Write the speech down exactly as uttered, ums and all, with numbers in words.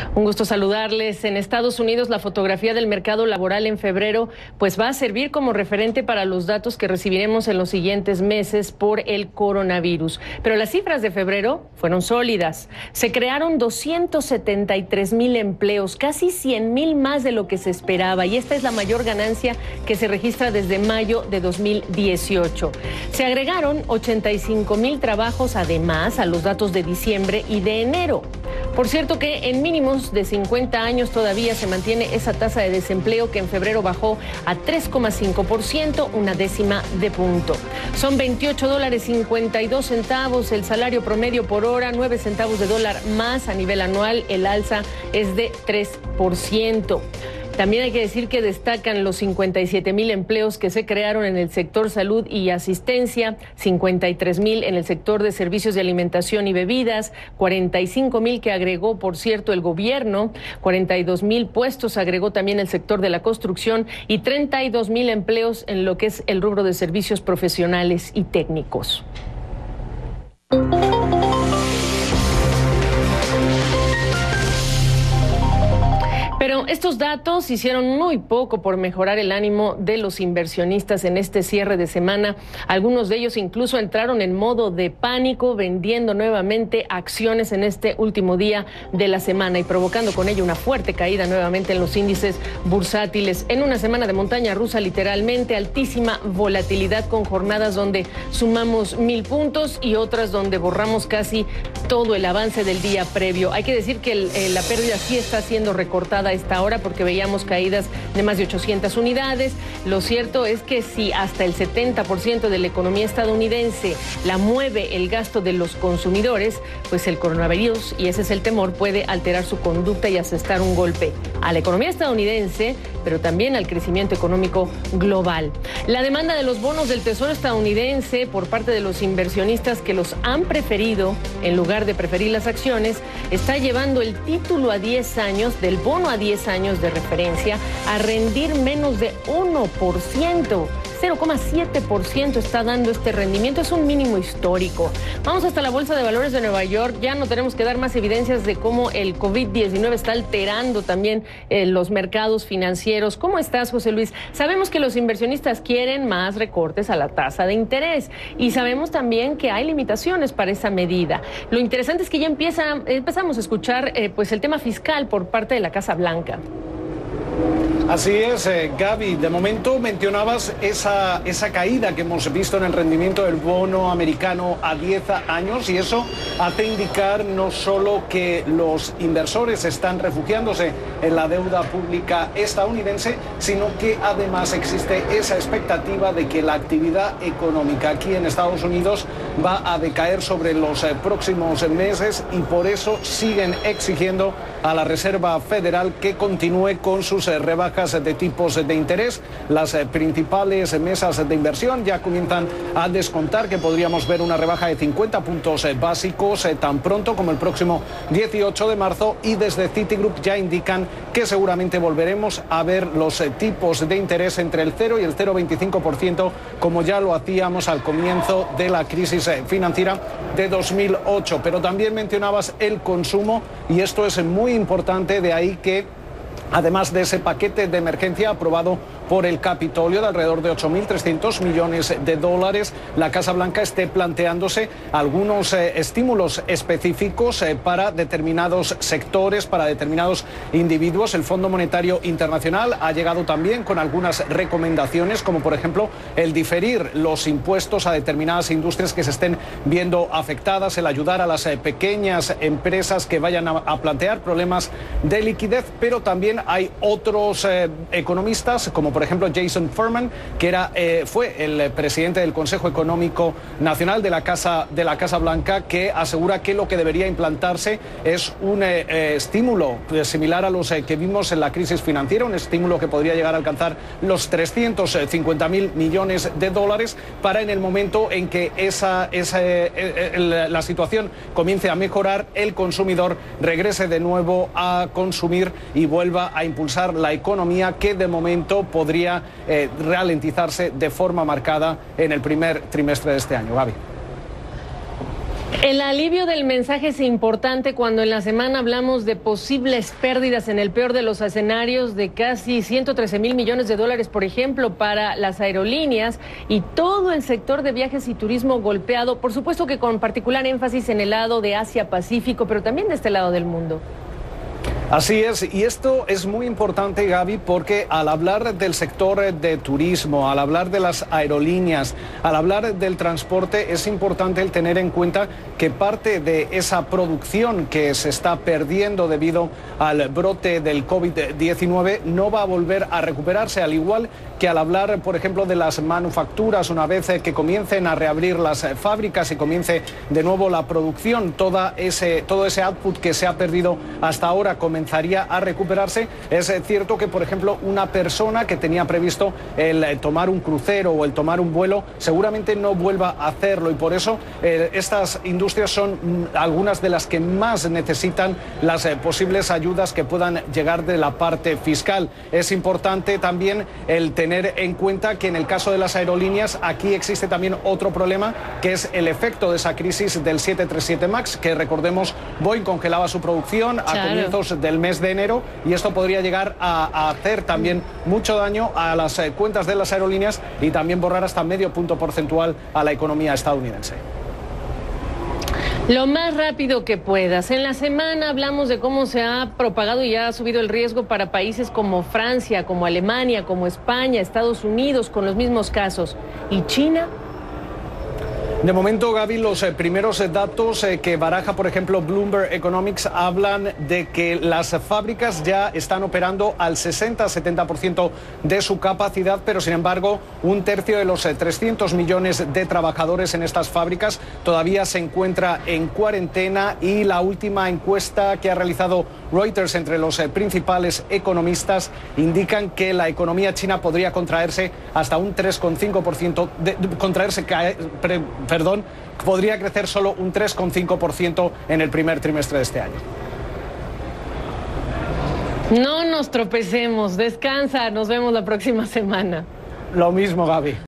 Un gusto saludarles. En Estados Unidos, la fotografía del mercado laboral en febrero pues va a servir como referente para los datos que recibiremos en los siguientes meses por el coronavirus. Pero las cifras de febrero fueron sólidas. Se crearon doscientos setenta y tres mil empleos, casi cien mil más de lo que se esperaba, y esta es la mayor ganancia que se registra desde mayo de dos mil dieciocho. Se agregaron ochenta y cinco mil trabajos además a los datos de diciembre y de enero. Por cierto que en mínimos de cincuenta años todavía se mantiene esa tasa de desempleo que en febrero bajó a tres coma cinco por ciento, una décima de punto. Son veintiocho dólares cincuenta y dos centavos el salario promedio por hora, nueve centavos de dólar más a nivel anual, el alza es de tres por ciento. También hay que decir que destacan los cincuenta y siete mil empleos que se crearon en el sector salud y asistencia, cincuenta y tres mil en el sector de servicios de alimentación y bebidas, cuarenta y cinco mil que agregó, por cierto, el gobierno, cuarenta y dos mil puestos agregó también el sector de la construcción y treinta y dos mil empleos en lo que es el rubro de servicios profesionales y técnicos. Pero estos datos hicieron muy poco por mejorar el ánimo de los inversionistas en este cierre de semana. Algunos de ellos incluso entraron en modo de pánico, vendiendo nuevamente acciones en este último día de la semana y provocando con ello una fuerte caída nuevamente en los índices bursátiles. En una semana de montaña rusa, literalmente, altísima volatilidad con jornadas donde sumamos mil puntos y otras donde borramos casi todo el avance del día previo. Hay que decir que el, eh, la pérdida sí está siendo recortada a esta hora porque veíamos caídas de más de ochocientas unidades. Lo cierto es que si hasta el setenta por ciento de la economía estadounidense la mueve el gasto de los consumidores, pues el coronavirus, y ese es el temor, puede alterar su conducta y asestar un golpe a la economía estadounidense, pero también al crecimiento económico global. La demanda de los bonos del Tesoro estadounidense por parte de los inversionistas que los han preferido en lugar de preferir las acciones está llevando el título a diez años del bono a diez años de referencia a rendir menos de uno por ciento. cero coma siete por ciento está dando este rendimiento, es un mínimo histórico. Vamos hasta la Bolsa de Valores de Nueva York, ya no tenemos que dar más evidencias de cómo el COVID diecinueve está alterando también eh, los mercados financieros. ¿Cómo estás, José Luis? Sabemos que los inversionistas quieren más recortes a la tasa de interés y sabemos también que hay limitaciones para esa medida. Lo interesante es que ya empieza, empezamos a escuchar eh, pues el tema fiscal por parte de la Casa Blanca. Así es, eh, Gaby, de momento mencionabas esa, esa caída que hemos visto en el rendimiento del bono americano a diez años y eso hace indicar no solo que los inversores están refugiándose en la deuda pública estadounidense, sino que además existe esa expectativa de que la actividad económica aquí en Estados Unidos va a decaer sobre los eh, próximos meses y por eso siguen exigiendo a la Reserva Federal que continúe con sus eh, rebajas de tipos de interés. Las eh, principales mesas de inversión ya comienzan a descontar que podríamos ver una rebaja de cincuenta puntos eh, básicos eh, tan pronto como el próximo dieciocho de marzo y desde Citigroup ya indican que seguramente volveremos a ver los eh, tipos de interés entre el cero y el cero coma veinticinco por ciento como ya lo hacíamos al comienzo de la crisis eh, financiera de dos mil ocho. Pero también mencionabas el consumo y esto es muy importante, de ahí que además de ese paquete de emergencia aprobado por el Capitolio de alrededor de ocho mil trescientos millones de dólares, la Casa Blanca esté planteándose algunos eh, estímulos específicos eh, para determinados sectores, para determinados individuos. El Fondo Monetario Internacional ha llegado también con algunas recomendaciones, como por ejemplo el diferir los impuestos a determinadas industrias que se estén viendo afectadas, el ayudar a las eh, pequeñas empresas que vayan a, a plantear problemas de liquidez, pero también hay otros eh, economistas, como por ejemplo Jason Furman, que era, eh, fue el presidente del Consejo Económico Nacional de la Casa, de la Casa Blanca, que asegura que lo que debería implantarse es un eh, eh, estímulo eh, similar a los eh, que vimos en la crisis financiera, un estímulo que podría llegar a alcanzar los trescientos cincuenta mil millones de dólares para en el momento en que esa, esa, eh, eh, la situación comience a mejorar, el consumidor regrese de nuevo a consumir y vuelva a impulsar la economía que de momento podría eh, ralentizarse de forma marcada en el primer trimestre de este año. Gaby. El alivio del mensaje es importante cuando en la semana hablamos de posibles pérdidas en el peor de los escenarios de casi ciento trece mil millones de dólares, por ejemplo, para las aerolíneas y todo el sector de viajes y turismo golpeado, por supuesto que con particular énfasis en el lado de Asia-Pacífico, pero también de este lado del mundo. Así es, y esto es muy importante, Gaby, porque al hablar del sector de turismo, al hablar de las aerolíneas, al hablar del transporte, es importante el tener en cuenta que parte de esa producción que se está perdiendo debido al brote del COVID diecinueve no va a volver a recuperarse, al igual que al hablar, por ejemplo, de las manufacturas, una vez que comiencen a reabrir las fábricas y comience de nuevo la producción, toda ese, todo ese output que se ha perdido hasta ahora comenzaría a recuperarse. Es cierto que, por ejemplo, una persona que tenía previsto el tomar un crucero o el tomar un vuelo seguramente no vuelva a hacerlo, y por eso eh, estas industrias son algunas de las que más necesitan las eh, posibles ayudas que puedan llegar de la parte fiscal. Es importante también el tener tener en cuenta que en el caso de las aerolíneas aquí existe también otro problema, que es el efecto de esa crisis del siete treinta y siete MAX, que recordemos Boeing congelaba su producción claro. a comienzos del mes de enero, y esto podría llegar a, a hacer también mucho daño a las eh, cuentas de las aerolíneas y también borrar hasta medio punto porcentual a la economía estadounidense. Lo más rápido que puedas. En la semana hablamos de cómo se ha propagado y ha subido el riesgo para países como Francia, como Alemania, como España, Estados Unidos, con los mismos casos. ¿Y China? De momento, Gaby, los eh, primeros eh, datos eh, que baraja, por ejemplo, Bloomberg Economics, hablan de que las fábricas ya están operando al sesenta a setenta por ciento de su capacidad, pero sin embargo, un tercio de los eh, trescientos millones de trabajadores en estas fábricas todavía se encuentra en cuarentena, y la última encuesta que ha realizado Reuters entre los eh, principales economistas indican que la economía china podría contraerse hasta un tres coma cinco por ciento, de, contraerse, cae, pre, perdón, podría crecer solo un tres coma cinco por ciento en el primer trimestre de este año. No nos tropecemos, descansa, nos vemos la próxima semana. Lo mismo, Gaby.